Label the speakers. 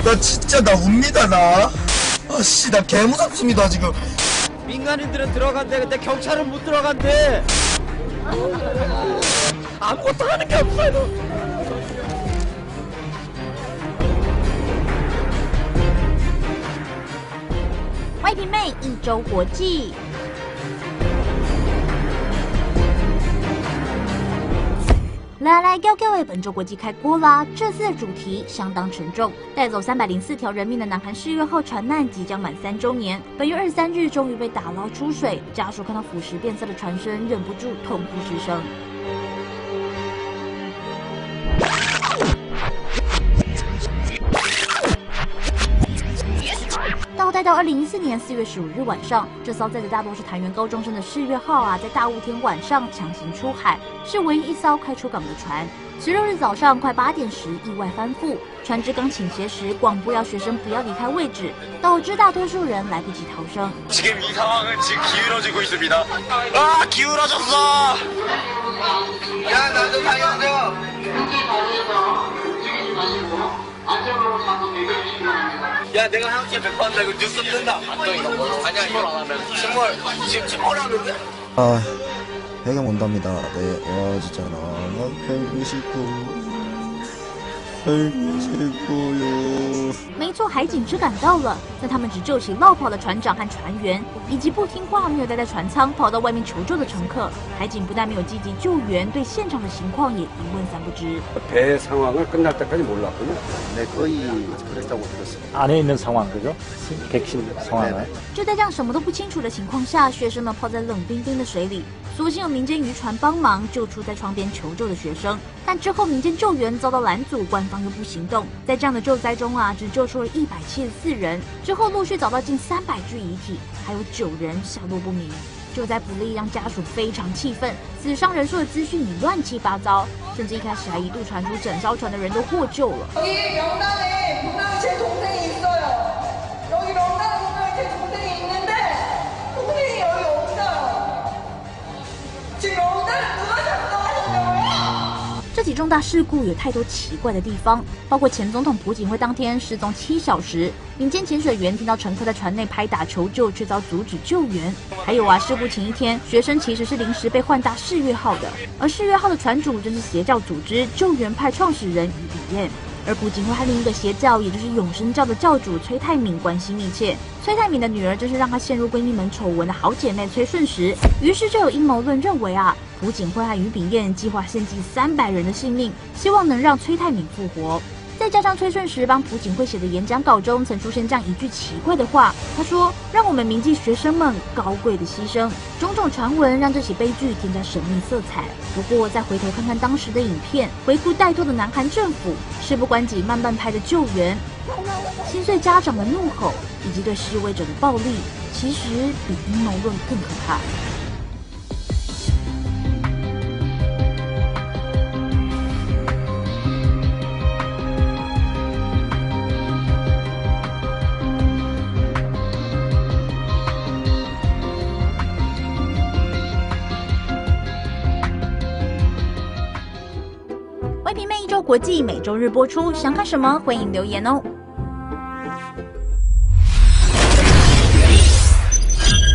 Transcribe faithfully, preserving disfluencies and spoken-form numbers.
Speaker 1: 나 진짜 나 웁니다 나. 아씨 나 개무섭습니다 지금.
Speaker 2: 민간인들은 들어간대. 근데 경찰은 못 들어간대. 아무것도 하는 게 없어요.
Speaker 3: 外平妹一周国际。来来各位，本周国际开锅啦！这次的主题相当沉重，带走三百零四条人命的南韩世越号船难即将满三周年，本月二十三日终于被打捞出水，家属看到腐蚀变色的船身，忍不住痛哭失声。 倒带到二零一四年四月十五日晚上，这艘载着大多是台原高中生的世越号啊，在大雾天晚上强行出海，是唯一一艘开出港的船。十六日早上快八点时，意外翻覆，船只刚倾斜时，广播要学生不要离开位置，导致大多数人来不及逃生。지금 이 상황은 지금 기울어지고 있습니다. 아, 기울어졌어. 야, 나 좀 살려줘. 야, 내가 형께 백 번 한다. 이거 뉴스 뜬다. 아니야, 이걸 안 하면. 침몰, 지금 침몰하는데?
Speaker 1: 아, 배경 온답니다. 네, 와, 진짜 나 살고 싶고.
Speaker 3: 没错，海警车赶到了，但他们只救起落跑的船长和船员，以及不听话没有待在船舱跑到外面求救的乘客。海警不但没有积极救援，对现场的情况也一问三不知。
Speaker 4: 배 상황을 끝날 때까지 몰랐군요. 네, 거의 그랬다고 들었어요. 안에 있는 상황 그죠? 객실 상황을.
Speaker 3: 就在这样什么都不清楚的情况下，学生们泡在冷冰冰的水里。 所幸有民间渔船帮忙救出在窗边求救的学生，但之后民间救援遭到拦阻，官方又不行动。在这样的救灾中啊，只救出了一百七十四人，之后陆续找到近三百具遗体，还有九人下落不明。救灾不力让家属非常气愤，死伤人数的资讯也乱七八糟，甚至一开始还一度传出整艘船的人都获救了。 这起重大事故有太多奇怪的地方，包括前总统朴槿惠当天失踪七小时，民间潜水员听到乘客在船内拍打求救，却遭阻止救援。还有啊，事故前一天，学生其实是临时被换搭世越号的，而世越号的船主正是邪教组织救援派创始人于炳彦。 而朴槿惠和另一个邪教，也就是永生教的教主崔泰敏关系密切。崔泰敏的女儿正是让她陷入闺蜜门丑闻的好姐妹崔顺实。于是就有阴谋论认为啊，朴槿惠和于炳彦计划献祭三百人的性命，希望能让崔泰敏复活。 再加上崔顺实帮朴槿惠写的演讲稿中曾出现这样一句奇怪的话，他说：“让我们铭记学生们高贵的牺牲。”种种传闻让这起悲剧添加神秘色彩。不过再回头看看当时的影片，回顾怠惰的南韩政府、事不关己慢半拍的救援、心碎家长的怒吼，以及对示威者的暴力，其实比阴谋论更可怕。 外平妹一周国际每周日播出，想看什么欢迎留言哦。